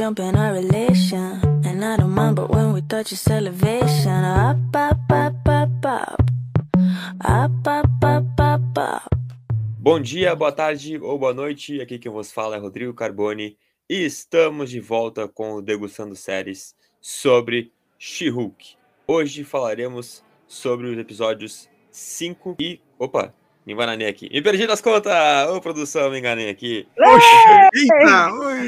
jump in our relation. And I don't mind, but when we touch it's elevation. Up, up, up, up, up. Up, up, up, up, up. Bom dia, boa tarde ou boa noite. Aqui quem vos fala é Rodrigo Carboni. E estamos de volta com o Degustando Séries sobre She-Hulk. Hoje falaremos sobre os episódios 5 e... Opa, me enganei aqui. Me perdi nas contas! Ô, produção, me enganei aqui. Eita!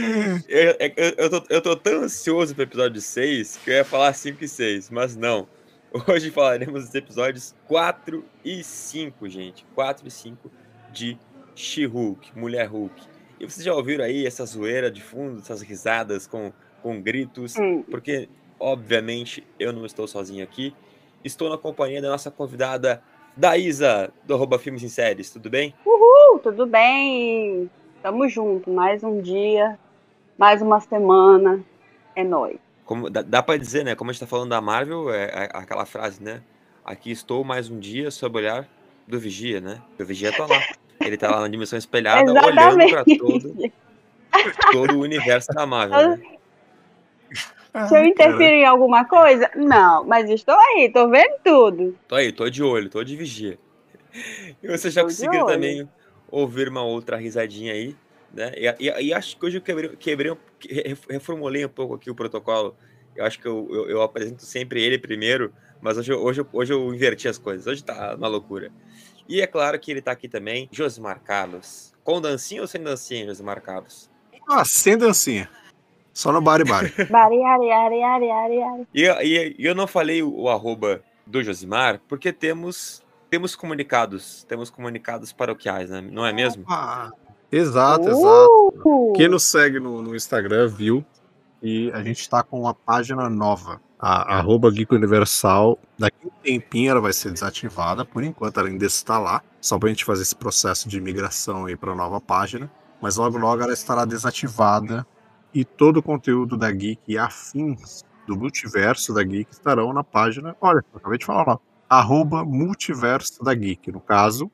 Eu tô tão ansioso pro episódio 6 que eu ia falar 5 e 6, mas não. Hoje falaremos dos episódios 4 e 5, gente. 4 e 5 de She-Hulk, Mulher Hulk. E vocês já ouviram aí essa zoeira de fundo, essas risadas com gritos? Porque, obviamente, eu não estou sozinho aqui. Estou na companhia da nossa convidada Daísa, do @Filmes em Séries. Tudo bem? Uhul, tudo bem? Tamo junto, mais um dia, mais uma semana, é nóis. Como, dá pra dizer, né? Como a gente tá falando da Marvel, é aquela frase, né? Aqui estou mais um dia sob o olhar do Vigia, né? O Vigia tá lá. Ele tá lá na dimensão espelhada, olhando pra todo o universo da Marvel, né? Se eu interferir em alguma coisa? Não, mas estou aí, tô vendo tudo. Tô aí, tô de olho, tô de vigia. E você já conseguiu também ouvir uma outra risadinha aí, né? E acho que hoje eu reformulei um pouco aqui o protocolo. Eu acho que eu apresento sempre ele primeiro, mas hoje eu inverti as coisas. Hoje tá uma loucura. E é claro que ele tá aqui também, Josimar Carlos. Com dancinha ou sem dancinha, Josimar Carlos? Ah, sem dancinha. Só no bari. Bari, ari, ari, ari, ari, ari. E eu não falei o arroba do Josimar, porque temos comunicados paroquiais, né? Não é mesmo? Exato. Quem nos segue no Instagram viu que a gente tá com uma página nova. A @Geek Universal, daqui a um tempinho ela vai ser desativada, por enquanto ela ainda está lá, só pra gente fazer esse processo de migração aí pra nova página, mas logo ela estará desativada e todo o conteúdo da Geek e afins do multiverso da Geek estarão na página, olha, eu acabei de falar lá, @multiverso da Geek, no caso,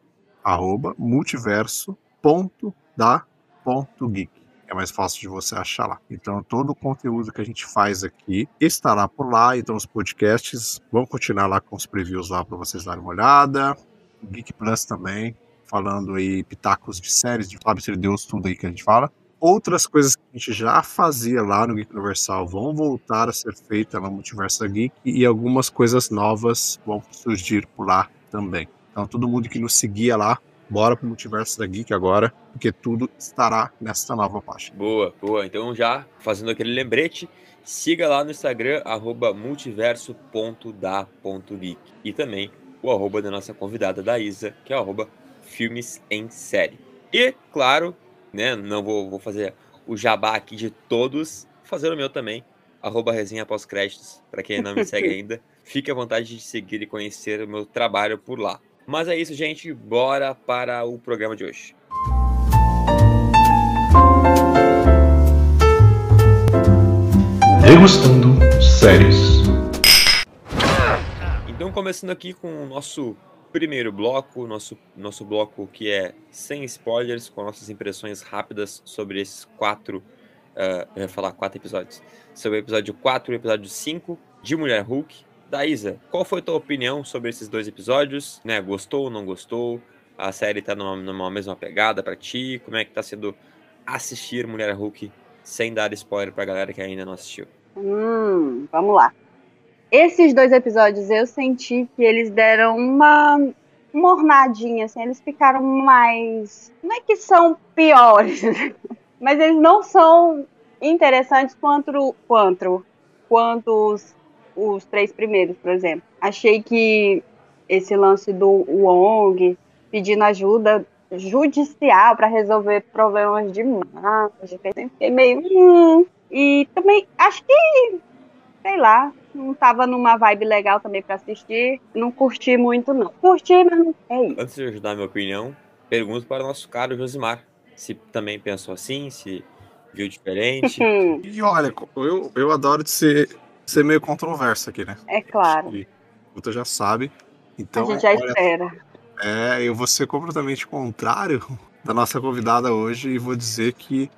multiverso.da.geek. É mais fácil de você achar lá. Então, todo o conteúdo que a gente faz aqui estará por lá. Então, os podcasts vão continuar lá com os previews lá para vocês darem uma olhada. O Geek Plus também, falando aí pitacos de séries, de Fábio Entre Deus, tudo aí que a gente fala. Outras coisas que a gente já fazia lá no Geek Universal vão voltar a ser feitas no Multiverso da Geek e algumas coisas novas vão surgir por lá também. Então, todo mundo que nos seguia lá, bora pro Multiverso da Geek agora, porque tudo estará nesta nova página. Boa. Então, já fazendo aquele lembrete, siga lá no Instagram, @multiverso.da.geek. E também o arroba da nossa convidada Daísa, que é o @Filmes em Série. E, claro, né, não vou fazer o jabá aqui de todos, vou fazer o meu também, @resenha pós-créditos, para quem não me segue ainda. Fique à vontade de seguir e conhecer o meu trabalho por lá. Mas é isso, gente, bora para o programa de hoje. Degustando Séries. Então, começando aqui com o nosso primeiro bloco, nosso bloco que é sem spoilers, com nossas impressões rápidas sobre esses 4 episódios. Sobre o episódio 4 e o episódio 5 de Mulher Hulk. Daísa, qual foi a tua opinião sobre esses 2 episódios? Né, gostou ou não gostou? A série tá numa mesma pegada pra ti? Como é que tá sendo assistir Mulher Hulk sem dar spoiler pra galera que ainda não assistiu? Vamos lá. Esses 2 episódios eu senti que eles deram uma ornadinha, assim, eles ficaram mais... Não é que são piores, mas eles não são interessantes quanto os 3 primeiros, por exemplo. Achei que esse lance do Wong pedindo ajuda judicial para resolver problemas de mágica, eu fiquei meio... E também acho que, sei lá, não tava numa vibe legal também para assistir. Não curti muito, não. Curti, mas não é isso. Antes de ajudar a minha opinião, pergunto para o nosso caro Josimar se também pensou assim, se viu diferente. E olha, eu adoro de ser meio controverso aqui, né? É claro. Você já sabe. Então, a gente já espera. Eu vou ser completamente contrário da nossa convidada hoje e vou dizer que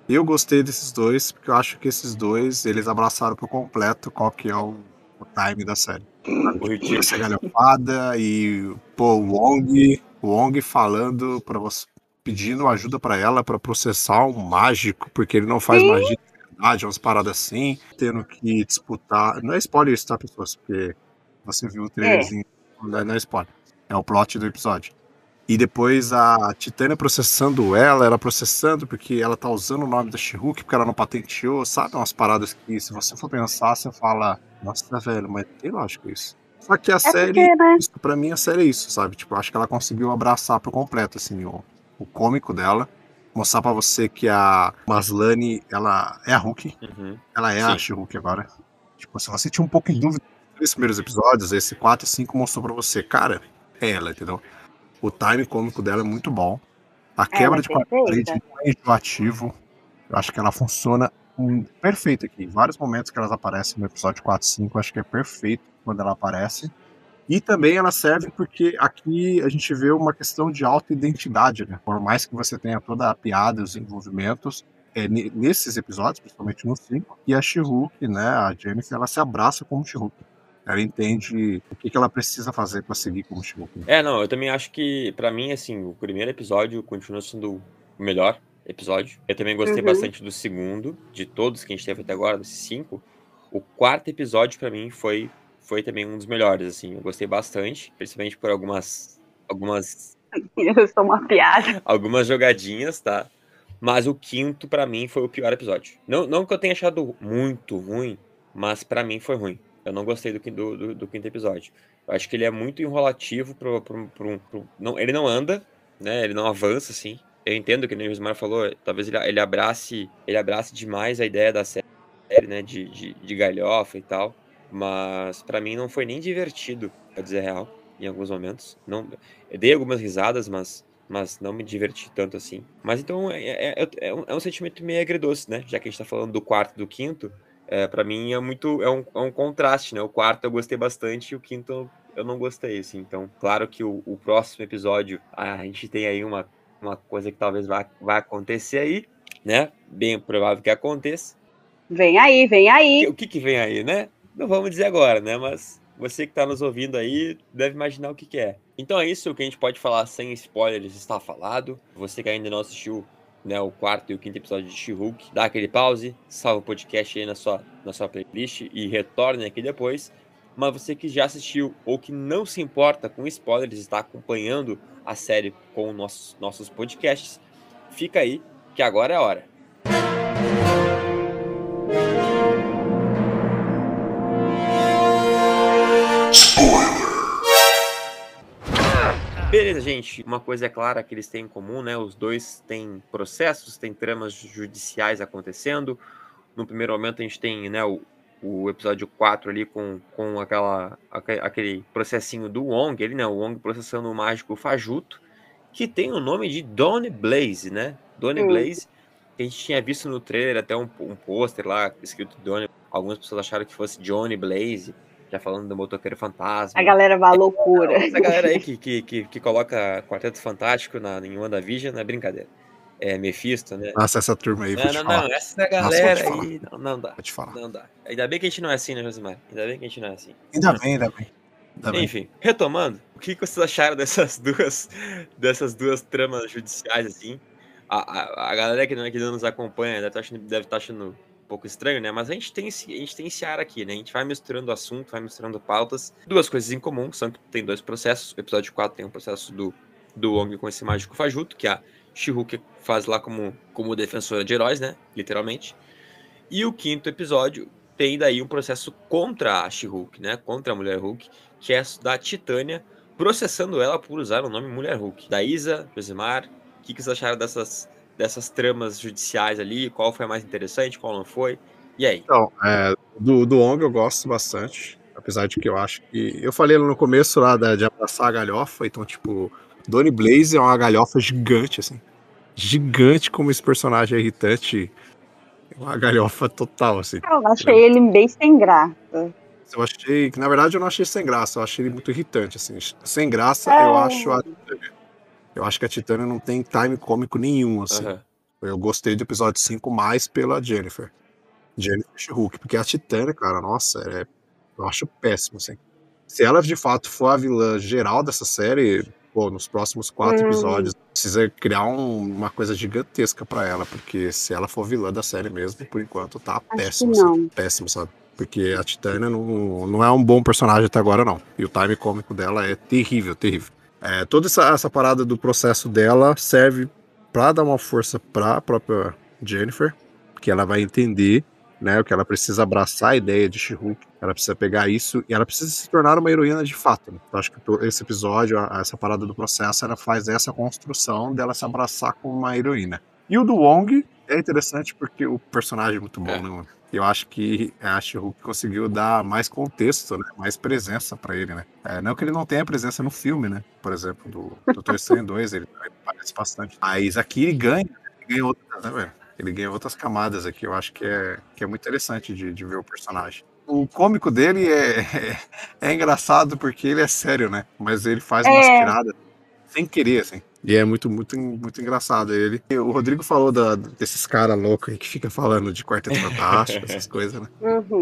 Eu gostei desses dois, porque eu acho que esses dois, eles abraçaram por completo qual que é o time da série. Sabe? O Tipo, ritmo. essa galhofada e, pô, o Wong falando pra você, pedindo ajuda pra ela pra processar um mágico, porque ele não faz Sim. magia de verdade, umas paradas assim, tendo que disputar. Não é spoiler isso, tá, pessoas? Porque você viu o trailerzinho, não é spoiler. É o plot do episódio. E depois a Titânia processando ela processando porque ela tá usando o nome da She-Hulk porque ela não patenteou, sabe? Umas paradas que, se você for pensar, você fala, nossa, velho, mas tem lógica isso. Só que a É série, porque, né? isso, pra mim, a série é isso, sabe? Tipo, eu acho que ela conseguiu abraçar por completo, assim, o cômico dela. Mostrar pra você que a Maslany, ela é a Hulk, Uhum. ela é a Sim. She-Hulk agora. Tipo, se você tinha um pouco de dúvida nos primeiros episódios, esse 4 e 5 mostrou pra você, cara, é ela, entendeu? O time cômico dela é muito bom. A Ela quebra é de quarta parede perfeita. não é enjoativo. Eu acho que ela funciona perfeito aqui. Em vários momentos que elas aparecem no episódio 4 e 5, eu acho que é perfeito quando ela aparece. E também ela serve porque aqui a gente vê uma questão de auto-identidade, né? Por mais que você tenha toda a piada e os envolvimentos, nesses episódios, principalmente no 5, e a She-Hulk, né, a Jennifer, ela se abraça como She-Hulk. Ela entende o que ela precisa fazer para seguir como She-Hulk. Não, eu também acho que, pra mim, assim, o primeiro episódio continua sendo o melhor episódio. Eu também gostei bastante do segundo, de todos que a gente teve até agora, desses 5. O quarto episódio, pra mim, foi também um dos melhores, assim. Eu gostei bastante, principalmente por algumas Eu sou uma piada. algumas jogadinhas, tá? Mas o quinto, pra mim, foi o pior episódio. Não que eu tenha achado muito ruim, mas pra mim foi ruim. Eu não gostei do quinto episódio. Eu acho que ele é muito enrolativo não, ele não anda, né? Ele não avança, assim. Eu entendo que o Josmar falou, talvez ele abrace demais a ideia da série, né? De galhofa e tal. Mas pra mim não foi nem divertido, pra dizer a real, em alguns momentos. Não, eu dei algumas risadas, mas não me diverti tanto assim. Mas então é um sentimento meio agridoce, né? Já que a gente tá falando do quarto e do quinto, pra mim é um contraste, né? O quarto eu gostei bastante e o quinto eu não gostei, assim. Então, claro que o próximo episódio, a gente tem aí uma coisa que talvez vai acontecer aí, né? Bem provável que aconteça. Vem aí, vem aí. O que vem aí, né? Não vamos dizer agora, né? Mas você que está nos ouvindo aí deve imaginar o que é. Então é isso, o que a gente pode falar sem spoilers está falado. Você que ainda não assistiu, né, o quarto e o quinto episódio de She-Hulk, dá aquele pause, salva o podcast aí na sua playlist e retorne aqui depois. Mas você que já assistiu ou que não se importa com spoilers, está acompanhando a série com nossos podcasts, fica aí que agora é a hora. Beleza, gente. Uma coisa é clara que eles têm em comum, né? Os dois têm processos, têm tramas judiciais acontecendo. No primeiro momento a gente tem, né, o episódio 4 ali com aquele processinho do Wong, ele, né? O Wong processando o mágico Fajuto, que tem o nome de Donny Blaze, né? Donny Blaze, que a gente tinha visto no trailer até um pôster lá escrito Donny. Algumas pessoas acharam que fosse Johnny Blaze, já falando do motoqueiro fantasma. A galera vai à loucura. Essa galera aí que coloca Quarteto Fantástico em WandaVision é brincadeira. É Mephisto, né? Nossa, essa turma aí, vou te falar. Não, essa galera Nossa, aí não dá. Pode falar. Não dá. Ainda bem que a gente não é assim, né, Josimar? Ainda bem que a gente não é assim. Ainda bem. Enfim, retomando, o que vocês acharam dessas duas tramas judiciais, assim? A galera que não nos acompanha deve estar achando um pouco estranho, né? Mas a gente tem esse ar aqui, né? A gente vai misturando assunto, vai misturando pautas. Duas coisas em comum, são que tem dois processos. O episódio 4 tem um processo do Wong com esse mágico Fajuto, que a She-Hulk faz lá como defensora de heróis, né? Literalmente. E o quinto episódio tem daí um processo contra a She-Hulk, né? Contra a Mulher Hulk, que é da Titânia, processando ela por usar o nome Mulher Hulk. Da Isa, Josimar, o que vocês acharam dessas tramas judiciais ali? Qual foi a mais interessante, qual não foi? E aí? Então, do Wong eu gosto bastante, apesar de que eu acho que... Eu falei no começo lá de abraçar a galhofa, então, tipo, Donny Blaze é uma galhofa gigante, assim. Gigante como esse personagem é irritante. É uma galhofa total, assim. Eu achei ele bem sem graça. Eu achei... Na verdade, eu não achei sem graça, eu achei ele muito irritante, assim. Sem graça, eu acho que a Titânia não tem time cômico nenhum, assim. Uhum. Eu gostei do episódio 5 mais pela Jennifer She-Hulk, porque a Titânia, cara, nossa, eu acho péssimo, assim. Se ela de fato for a vilã geral dessa série, pô, nos próximos 4 episódios, precisa criar uma coisa gigantesca pra ela, porque se ela for vilã da série mesmo, por enquanto tá péssimo, que não. assim, péssimo, sabe? Porque a Titânia não é um bom personagem até agora, não. E o time cômico dela é terrível, terrível. Toda essa parada do processo dela serve pra dar uma força pra própria Jennifer, que ela vai entender, né, que ela precisa abraçar a ideia de She-Hulk, ela precisa pegar isso e ela precisa se tornar uma heroína de fato. Né? Então, acho que esse episódio, essa parada do processo, ela faz essa construção dela se abraçar como uma heroína. E o do Wong é interessante porque o personagem é muito bom, né, mano? Eu acho que a She-Hulk conseguiu dar mais contexto, né, mais presença pra ele, né? Não que ele não tenha presença no filme, né? Por exemplo, do Toy Story 2, ele aparece bastante. Mas aqui ele ganha outras, né, velho? Ele ganha outras camadas aqui, eu acho que é muito interessante de ver o personagem. O cômico dele é engraçado porque ele é sério, né? Mas ele faz umas tiradas sem querer, assim. E é muito, muito, muito engraçado ele. E o Rodrigo falou desses caras loucos aí que fica falando de Quarteto Fantástico, essas coisas, né?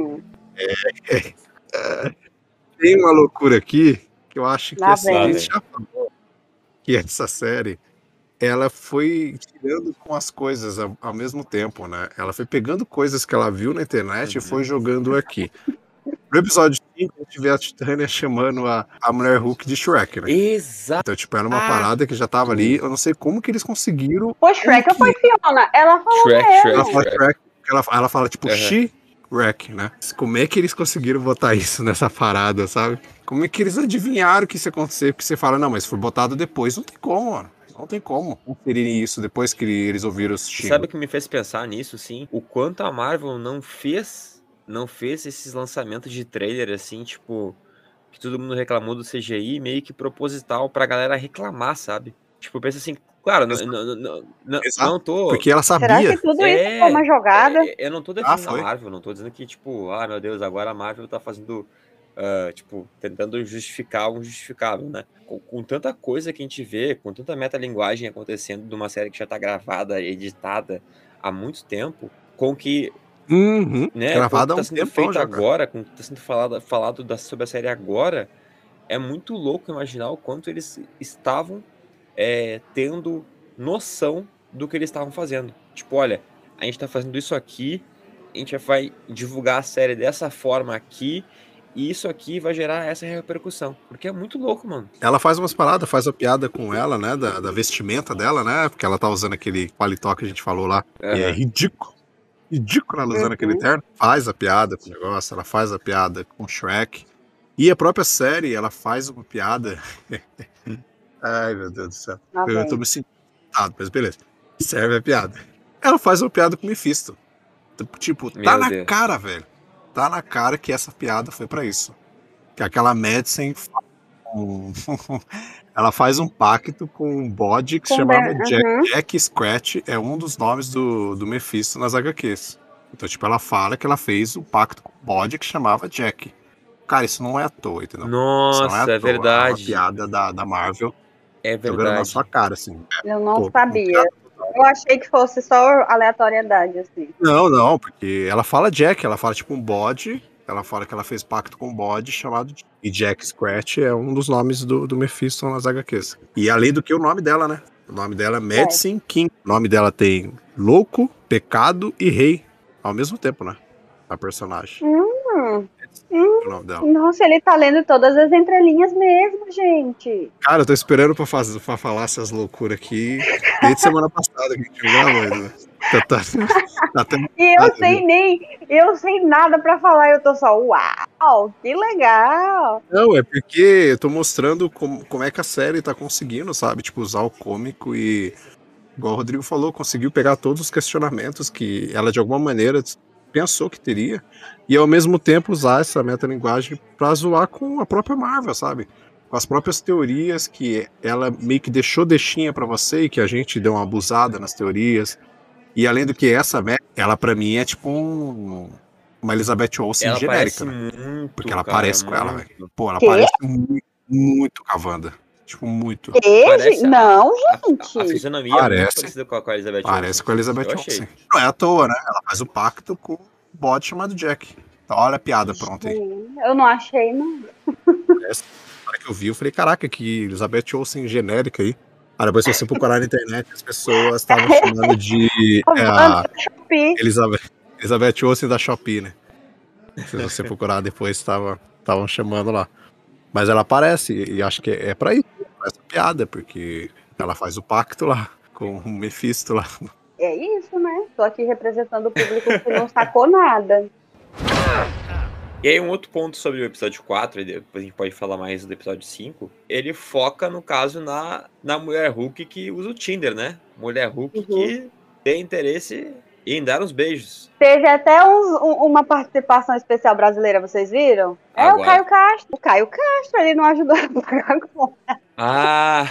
Tem uma loucura aqui que eu acho que assim, a gente já falou que essa série ela foi tirando com as coisas ao mesmo tempo, né? Ela foi pegando coisas que ela viu na internet e foi jogando aqui. No episódio 5, a gente vê a Titânia chamando a mulher Hulk de Shrek, né? Exato. Então, tipo, era uma parada que já tava ali. Eu não sei como que eles conseguiram. Foi Shrek ou foi Fiona? Ela falou Shrek. Ela fala Shrek, ela fala, tipo, She-Wreck, né? Como é que eles conseguiram botar isso nessa parada, sabe? Como é que eles adivinharam que isso ia acontecer? Porque você fala, não, mas foi botado depois. Não tem como, mano. Não tem como conferirem isso depois que eles ouviram os xingos. Sabe o que me fez pensar nisso, sim? O quanto a Marvel não fez esses lançamentos de trailer, assim, tipo, que todo mundo reclamou do CGI, meio que proposital pra galera reclamar, sabe? Tipo, pensa assim, claro, não tô... Porque ela sabia. Será que tudo isso foi uma jogada? Eu não tô defendendo a Marvel, não tô dizendo que, tipo, meu Deus, agora a Marvel tá fazendo... tipo, tentando justificar o injustificável, né? Com tanta coisa que a gente vê, com tanta metalinguagem acontecendo de uma série que já tá gravada, editada há muito tempo, com que... né, gravada há um tá sendo tempão feito já, agora, com que tá sendo falado sobre a série agora, é muito louco imaginar o quanto eles estavam tendo noção do que eles estavam fazendo. Tipo, olha, a gente tá fazendo isso aqui, a gente vai divulgar a série dessa forma aqui, e isso aqui vai gerar essa repercussão. Porque é muito louco, mano. Ela faz umas paradas, faz a piada com ela, né? Da vestimenta dela, né? Porque ela tá usando aquele paletó que a gente falou lá. E é ridículo. Ridículo ela usando aquele terno. Faz a piada com o negócio, ela faz a piada com o Shrek. E a própria série, ela faz uma piada. Ai, meu Deus do céu. Eu tô me sentindo, mas beleza. Serve a piada. Ela faz uma piada com o Mephisto. Tipo, tá na cara, velho. Tá na cara que essa piada foi pra isso. Que aquela Madison ela faz um pacto com um bode que se chamava Jack Scratch, é um dos nomes do Mephisto nas HQs. Então, tipo, ela fala que ela fez um pacto com um bode que chamava Jack. Cara, isso não é à toa, entendeu? Nossa, é verdade. É uma piada da Marvel. É verdade. Jogando na sua cara, assim. Eu não sabia. Eu achei que fosse só aleatoriedade, assim. Não, porque ela fala Jack, ela fala tipo um bode, ela fala que ela fez pacto com um bode chamado Jack. E Jack Scratch é um dos nomes do Mephisto nas HQs. E além do que o nome dela, né? O nome dela é Madison King. O nome dela tem louco, pecado e rei ao mesmo tempo, né? A personagem. O nome dela. Nossa, ele tá lendo todas as entrelinhas mesmo, gente. Cara, eu tô esperando pra falar essas loucuras aqui desde semana passada que a gente gravou, né? Eu sei nada pra falar, eu tô só, uau, que legal. Não, é porque eu tô mostrando como é que a série tá conseguindo, sabe? Tipo, usar o cômico e, igual o Rodrigo falou, conseguiu pegar todos os questionamentos que ela de alguma maneira pensou que teria e ao mesmo tempo usar essa metalinguagem pra zoar com a própria Marvel, sabe? Com as próprias teorias que ela meio que deixou deixinha pra você e que a gente deu uma abusada nas teorias. E além do que ela pra mim é tipo uma Elizabeth Olsen genérica, né? Muito, porque ela parece com ela, velho. Pô, ela parece muito com a Wanda. Tipo, muito. Parece Não, A gente. fisionomia é muito Parece. parecida com a Elizabeth Parece Olsen. com a Elizabeth Eu achei. Olsen. Não é à toa, né? Ela faz o pacto com um bode chamado Jack. Então, olha a piada pronta aí. Eu não achei, não. Essa hora que eu vi, eu falei, caraca, que Elizabeth Olsen genérica aí. Aí depois, se você procurar na internet, as pessoas estavam chamando de a Shopee. Elizabeth Olsen da Shopee, né? Se você procurar depois, estavam chamando lá. Mas ela aparece, e acho que é pra isso, pra essa piada, porque ela faz o pacto lá, com o Mephisto lá. É isso, né? Tô aqui representando o público que não sacou nada. E aí, um outro ponto sobre o episódio 4, e depois a gente pode falar mais do episódio 5, ele foca, no caso, na mulher Hulk que usa o Tinder, né? Mulher Hulk que tem interesse em dar uns beijos. Teve até uma participação especial brasileira, vocês viram? É Agora. o Caio Castro. O Caio Castro, ele não ajudou a pagar a conta. Ah!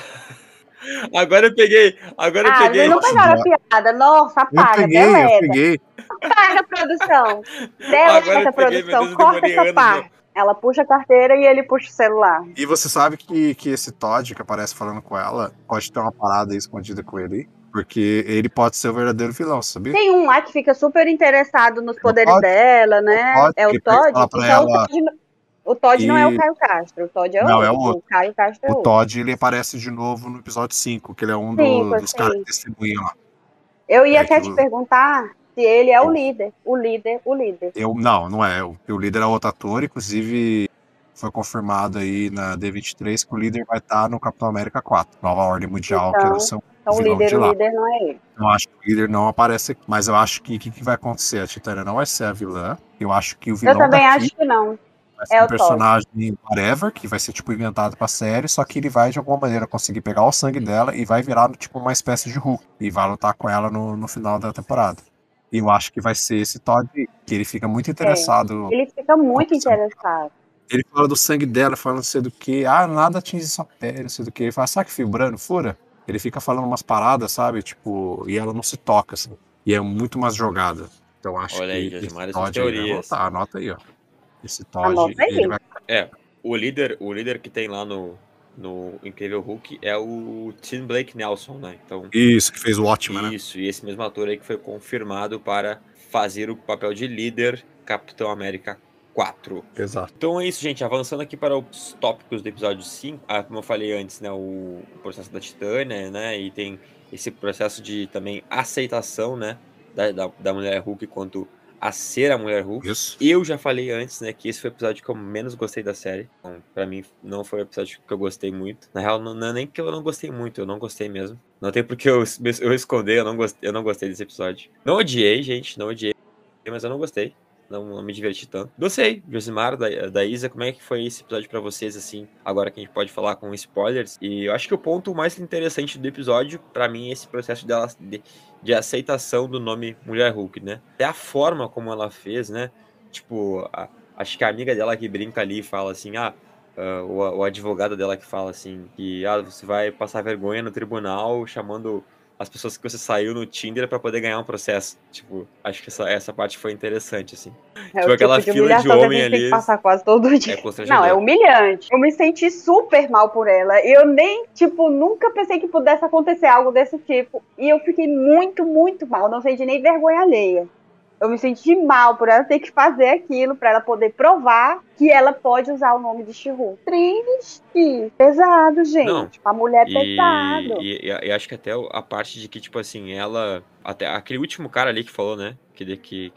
Agora eu peguei. Vocês não pegaram a piada. Nossa, apaga, Eu peguei. Apaga a produção. Agora Deleta eu a peguei, produção. meu Deus, Corta demorei essa anos, parte. Ela puxa a carteira e ele puxa o celular. E você sabe que esse Todd que aparece falando com ela pode ter uma parada aí escondida com ele aí? Porque ele pode ser o verdadeiro vilão, sabia? Tem um lá que fica super interessado nos poderes Todd? dela, né? É o Ele Todd? fala pra Então, ela o Todd não é o que- Caio Castro. O Todd é Não, outro. é o outro. O Caio Castro é o outro. Todd ele aparece de novo no episódio 5, que ele é um Cinco, dos caras sim. que testemunham lá. Eu ia É até que te o- perguntar se ele é o Eu- líder. O líder. Não é. O líder é outro ator, inclusive foi confirmado aí na D23 que o líder vai estar no Capitão América 4, Nova Ordem Mundial, que era o seu Então vilão de o lá. líder não é ele. Eu acho que o líder não aparece aqui, mas eu acho que o que vai acontecer? A Titânia não vai ser a vilã. Eu acho que o vilão Eu também daqui acho que não. vai ser É um o Todd. personagem whatever, que vai ser tipo inventado pra série, só que ele vai de alguma maneira conseguir pegar o sangue dela e vai virar tipo uma espécie de Hulk e vai lutar com ela no final da temporada. E eu acho que vai ser esse Todd, que ele fica muito interessado. Ele fica muito Como interessado. Ele fala do sangue dela, fala não sei do que, nada atinge sua pele, não sei do que. Ele fala, sabe que fibrando, fura? Ele fica falando umas paradas, sabe? Tipo, e ela não se toca, assim. E é muito mais jogada. Então acho Olha aí, que Josimar, esse essas Todd aí vai teorias. voltar. Anota aí, ó. Esse Todd, Anota aí. ele vai... O líder que tem lá no Incrível Hulk é o Tim Blake Nelson, né? Então, Isso, que fez o Watchmen, né? isso, e esse mesmo ator aí que foi confirmado para fazer o papel de líder Capitão América 4. Exato. Então é isso, gente. Avançando aqui para os tópicos do episódio 5. Como eu falei antes, né? O processo da Titânia, né? E tem esse processo de também aceitação, né? Da mulher Hulk quanto a ser a mulher Hulk. Isso. Eu já falei antes, né? Que esse foi o episódio que eu menos gostei da série. Então, pra mim, não foi o episódio que eu gostei muito. Na real, não é nem que eu não gostei muito. Eu não gostei mesmo. Não tem porque eu esconder. Eu não gostei desse episódio. Não odiei, gente. Não odiei. Mas eu não gostei. Não me diverti tanto. Gostei, Josimar, da Isa, como é que foi esse episódio pra vocês, assim, agora que a gente pode falar com spoilers? E eu acho que o ponto mais interessante do episódio, pra mim, é esse processo dela de aceitação do nome Mulher Hulk, né? Até a forma como ela fez, né? Tipo, acho que a amiga dela que brinca ali fala assim, o advogado dela que fala assim, que você vai passar vergonha no tribunal chamando as pessoas que você saiu no Tinder pra poder ganhar um processo. Tipo, acho que essa parte foi interessante, assim. É Tipo, o aquela tipo de fila de humilhação que a homem gente tem ali. que passar quase todo dia. É constrangedor. Não, é humilhante. Eu me senti super mal por ela. Eu nem, nunca pensei que pudesse acontecer algo desse tipo. E eu fiquei muito, muito mal. Não senti nem vergonha alheia. Eu me senti mal por ela ter que fazer aquilo, pra ela poder provar que ela pode usar o nome de She-Hulk. Triste. Pesado, gente. Não. A mulher é pesado. E acho que até a parte de que, tipo assim, ela... Até aquele último cara ali que falou, né? Que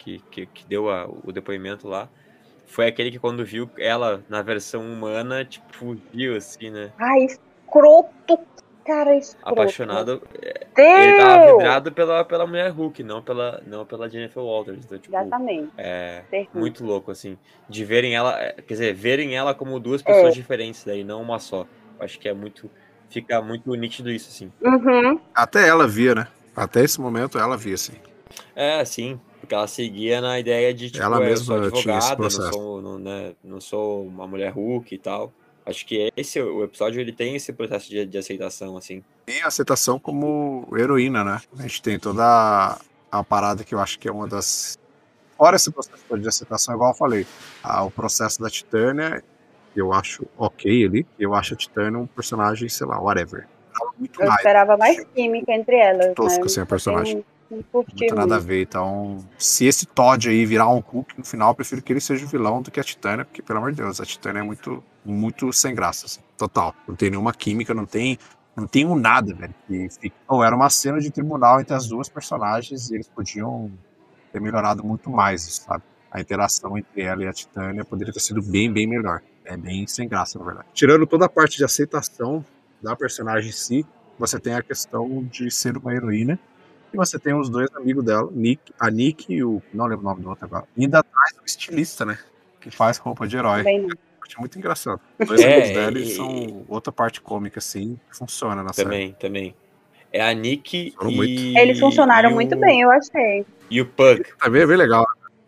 deu o depoimento lá. Foi aquele que quando viu ela na versão humana, tipo, fugiu, assim, né? Ai, escroto. Cara, escroto. Apaixonado. Deus! Ele tava vidrado pela mulher Hulk, não pela Jennifer Walters. Então, tipo, Exatamente. muito louco, assim. De verem ela... Quer dizer, verem ela como duas pessoas diferentes, daí, não uma só. Acho que fica muito nítido isso, assim. Uhum. Até ela via, né? Até esse momento ela via, assim. Sim. Porque ela seguia na ideia de, tipo, Ela eu mesma sou tinha esse advogada, processo. não sou uma mulher Hulk e tal. Acho que o episódio, ele tem esse processo de aceitação, assim. E a aceitação como heroína, né? A gente tem toda a parada que eu acho que é uma das... Fora esse processo de aceitação, igual eu falei, o processo da Titânia eu acho ok ali. Eu acho a Titânia um personagem, sei lá, whatever. Muito Eu mais esperava mais química entre elas, tosca, né? assim, a personagem. Não curti Muito nada a muito. ver. Então, se esse Todd aí virar um Cook no final, eu prefiro que ele seja o vilão do que a Titânia, porque, pelo amor de Deus, a Titânia é muito, muito sem graça, assim. Total. Não tem nenhuma química, não tem um nada, velho. Que fica... Era uma cena de tribunal entre as duas personagens e eles podiam ter melhorado muito mais isso, sabe? A interação entre ela e a Titânia poderia ter sido bem, bem melhor. É bem sem graça, na verdade. Tirando toda a parte de aceitação da personagem em si, você tem a questão de ser uma heroína. E você tem os dois amigos dela, a Nick e o. Não lembro o nome do outro agora. E ainda traz o estilista, né? Que faz roupa de herói. Também não. Acho muito engraçado. Os dois amigos dela e- são outra parte cômica, assim, que funciona na série. também. É a Nick Foram muito. Eles funcionaram e muito o- bem, eu achei. E o Pug. Também é bem legal.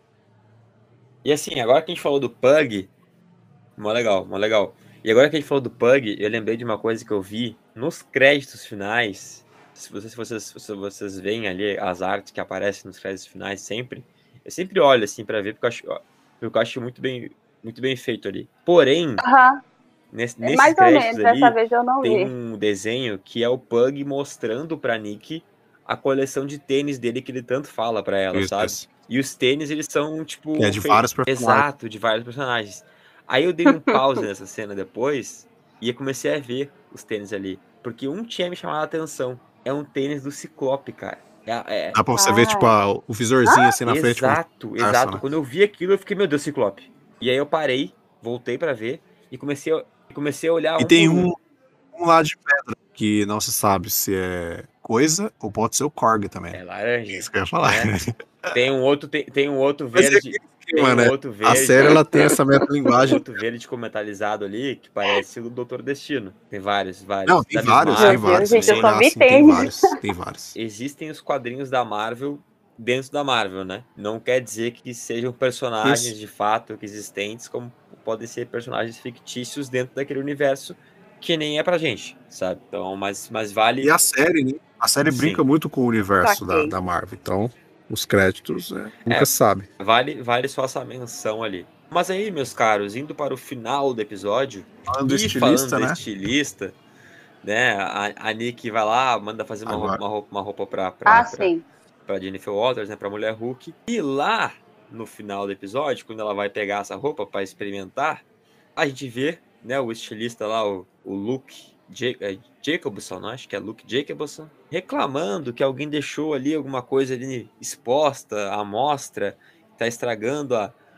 E assim, agora que a gente falou do Pug, mó legal. E agora que a gente falou do Pug, eu lembrei de uma coisa que eu vi nos créditos finais. Se vocês veem ali as artes que aparecem nos créditos finais sempre, eu sempre olho assim pra ver, porque eu acho muito bem feito ali. Porém, Aham, nesses mais ou créditos menos, ali, dessa vez eu não tem vi. um desenho que é o Pug mostrando pra Nick a coleção de tênis dele que ele tanto fala pra ela, sabe? Isso. E os tênis, eles são, tipo... Que é de vários personagens. Exato, de vários personagens. Aí eu dei um pause nessa cena depois e eu comecei a ver os tênis ali. Porque um tinha me chamado a atenção. É um tênis do Ciclope, cara. Dá pra você ver, tipo, o visorzinho assim na frente. Exato. né? Quando eu vi aquilo, eu fiquei, meu Deus, Ciclope. E aí eu parei, voltei pra ver e comecei a olhar E tem por um lá de pedra que não se sabe se é coisa ou pode ser o Korg também. É laranja. Isso que eu ia falar. né? Tem um outro Mas é verde. Tem mano, um outro verde. A série ela tem essa Um metalinguagem. outro verde cometalizado ali, que parece o Doutor Destino. Tem vários. Não, tem Da vários, Miss tem Marvel vários. Gente, Se eu você só olhar vi assim, tem tênis. vários. Existem os quadrinhos da Marvel dentro da Marvel, né? Não quer dizer que sejam personagens Isso. de fato que existentes, como podem ser personagens fictícios dentro daquele universo que nem é pra gente, sabe? Então, mas vale. E a série, né? A série Sim. brinca muito com o universo Saquei. da Marvel. Então, os créditos, nunca se sabe. Vale só essa menção ali. Mas aí, meus caros, indo para o final do episódio, Falando do e estilista, falando do né? estilista, né? A Nick vai lá, manda fazer uma Agora. roupa pra Sim. Jennifer Walters, né? Pra Mulher Hulk. E lá, no final do episódio, quando ela vai pegar essa roupa pra experimentar, a gente vê, né? O estilista lá, o Luke Jacobson, acho que é Luke Jacobson, reclamando que alguém deixou ali alguma coisa ali exposta, à mostra, tá estragando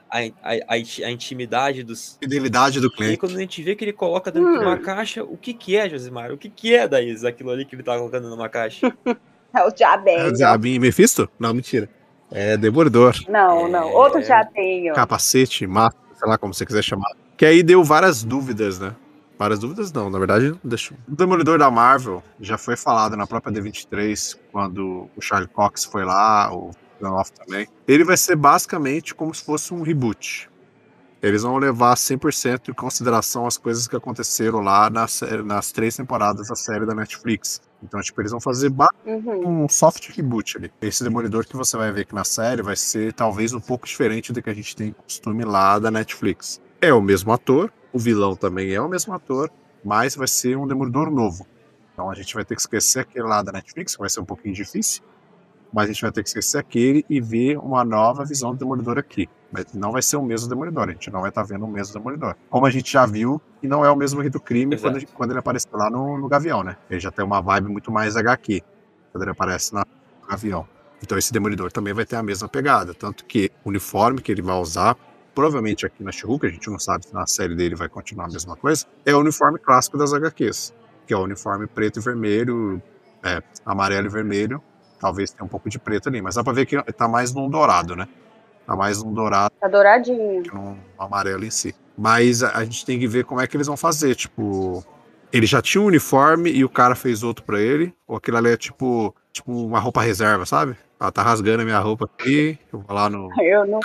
a intimidade dos... Fidelidade do E aí, cliente. quando a gente vê que ele coloca dentro de uma caixa, o que é, Josimar? O que é, Daís, aquilo ali que ele tá colocando numa caixa? É o diabinho. Diabinho Mephisto? Não, mentira. É Demolidor. Não. Outro diabinho. Capacete, máscara, sei lá como você quiser chamar. Que aí deu várias dúvidas, né? Várias dúvidas não, na verdade, deixa. O Demolidor da Marvel já foi falado na própria D23, quando o Charlie Cox foi lá, o Ganoff também. Ele vai ser basicamente como se fosse um reboot. Eles vão levar 100% em consideração as coisas que aconteceram lá nas 3 temporadas da série da Netflix. Então, tipo, eles vão fazer um soft reboot ali. Esse Demolidor que você vai ver aqui na série vai ser talvez um pouco diferente do que a gente tem costume lá da Netflix. É o mesmo ator, o vilão também é o mesmo ator, mas vai ser um Demolidor novo. Então a gente vai ter que esquecer aquele lá da Netflix, que vai ser um pouquinho difícil, mas a gente vai ter que esquecer aquele e ver uma nova visão do Demolidor aqui. Mas não vai ser o mesmo Demolidor, a gente não vai estar vendo o mesmo Demolidor. Como a gente já viu, que não é o mesmo Rei do Crime quando ele apareceu lá no Gavião, né? Ele já tem uma vibe muito mais HQ, quando ele aparece no Gavião. Então esse Demolidor também vai ter a mesma pegada, tanto que o uniforme que ele vai usar, provavelmente aqui na She-Hulk, a gente não sabe se na série dele vai continuar a mesma coisa, é o uniforme clássico das HQs, que é o uniforme preto e vermelho, amarelo e vermelho, talvez tenha um pouco de preto ali, mas dá pra ver que tá mais num dourado, né? Tá mais num dourado Tá douradinho. que num amarelo em si. Mas a gente tem que ver como é que eles vão fazer, tipo... Ele já tinha um uniforme e o cara fez outro pra ele, ou aquilo ali é tipo uma roupa reserva, sabe? Ela tá rasgando a minha roupa aqui, eu vou lá no...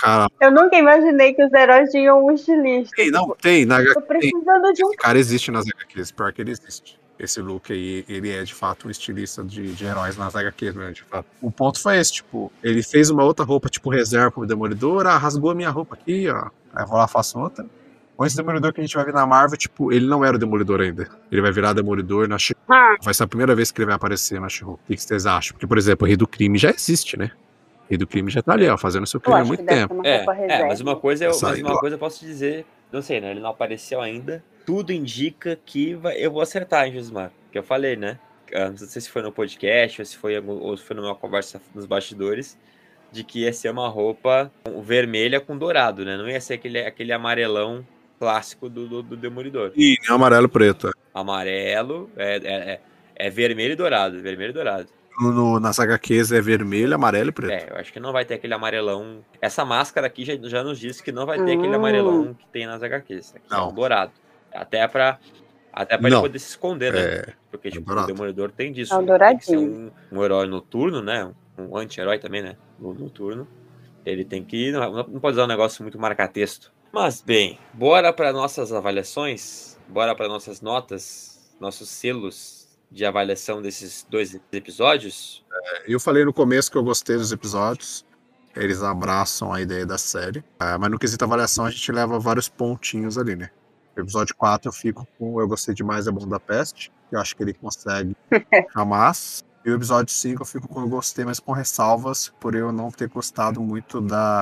Eu nunca imaginei que os heróis tinham um estilista. Tem, na HQ Tô precisando de um... Esse cara existe nas HQs, pior que ele existe. Esse Luke aí, ele é de fato um estilista de heróis nas HQs mesmo, de fato. O ponto foi esse, tipo, ele fez uma outra roupa, tipo, reserva pro Demolidor, rasgou a minha roupa aqui, ó. Aí eu vou lá, faço outra. Esse Demolidor que a gente vai ver na Marvel, tipo, ele não era o Demolidor ainda. Ele vai virar Demolidor na She-Hulk. Vai ser a primeira vez que ele vai aparecer na She-Hulk. O que vocês acham? Porque, por exemplo, o Rei do Crime já existe, né? O Rei do Crime já tá ali, ó, fazendo seu crime há muito tempo. Mas uma coisa eu posso dizer, não sei, né? Ele não apareceu ainda. Tudo indica que eu vou acertar em Josimar. Que eu falei, né? Não sei se foi no podcast ou se foi numa conversa nos bastidores, de que ia ser uma roupa vermelha com dourado, né? Não ia ser aquele amarelão clássico do Demolidor. E amarelo e preto. Amarelo, é vermelho e dourado. Vermelho e dourado. Nas HQs é vermelho, amarelo e preto. Eu acho que não vai ter aquele amarelão. Essa máscara aqui já nos disse que não vai ter aquele amarelão que tem nas HQs. Aqui não. É um dourado. Até pra ele poder se esconder, né? Porque tipo, o Demolidor tem disso. Tem que ser um herói noturno, né? Um anti-herói também, né? Noturno. Ele tem que... Não pode usar um negócio muito marca-texto. Mas, bem, bora para nossas avaliações. Bora para nossas notas. Nossos selos de avaliação desses 2 episódios. Eu falei no começo que eu gostei dos episódios. Eles abraçam a ideia da série. Mas no quesito avaliação a gente leva vários pontinhos ali, né? No episódio 4 eu fico com... Eu gostei demais da Budapeste. Eu acho que ele consegue jamais. E o episódio 5 eu fico com eu gostei, mas com ressalvas, por eu não ter gostado muito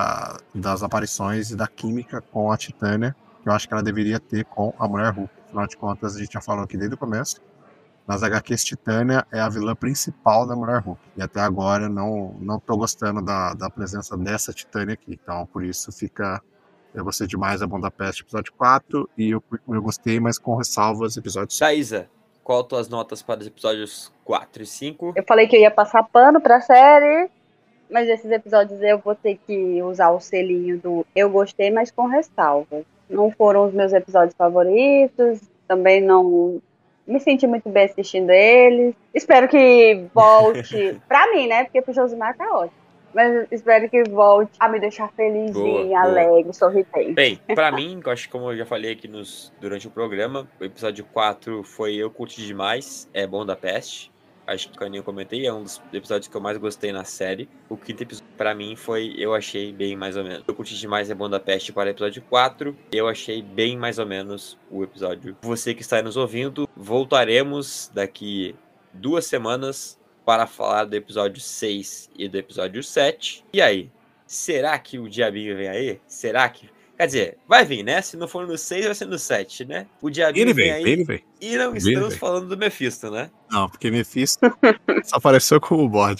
das aparições e da química com a Titânia, que eu acho que ela deveria ter com a Mulher Hulk. Afinal de contas, a gente já falou aqui desde o começo. Nas HQs, Titânia é a vilã principal da Mulher Hulk. E até agora não tô gostando da presença dessa Titânia aqui. Então, por isso fica... Eu gostei demais da Budapeste, episódio 4, e eu gostei, mas com ressalvas, episódio 5. Thaisa, qual as tuas notas para os episódios 4 e 5? Eu falei que eu ia passar pano pra série, mas esses episódios eu vou ter que usar o selinho do eu gostei, mas com ressalvas. Não foram os meus episódios favoritos, também não me senti muito bem assistindo eles. Espero que volte, pra mim, né? Porque pro Josimar tá ótimo. Mas espero que volte a me deixar felizinha, alegre, sorridente. Bem, pra mim, eu acho que como eu já falei aqui durante o programa, o episódio 4 eu curti demais, é Budapeste. Acho que eu comentei, é um dos episódios que eu mais gostei na série. O 5º episódio, pra mim, eu achei bem mais ou menos. Eu curti demais a Budapeste para o episódio 4. Eu achei bem mais ou menos o episódio. Você que está nos ouvindo, voltaremos daqui 2 semanas para falar do episódio 6 e do episódio 7. E aí, será que o Diabinho vem aí? Será que... Quer dizer, vai vir, né? Se não for no 6, vai ser no 7, né? O Diabinho vem aí. Ele vem. E não estamos falando do Mephisto, né? Não, porque Mephisto só apareceu como bode.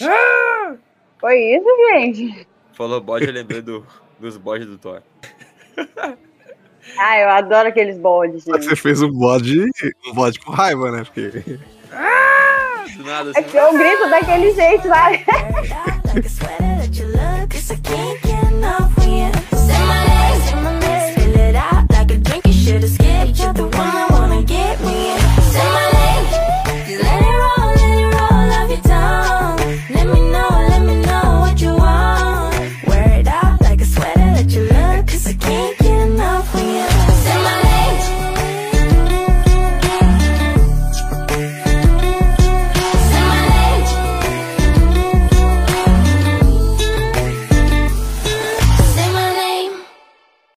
Foi isso, gente. Falou bode, eu lembrei dos bodes do Thor. Eu adoro aqueles bodes, gente. Você fez um bode com raiva, né? Porque... Do nada, assim. É que eu grito daquele jeito, sabe? Like a sweater that you look, it's a kink,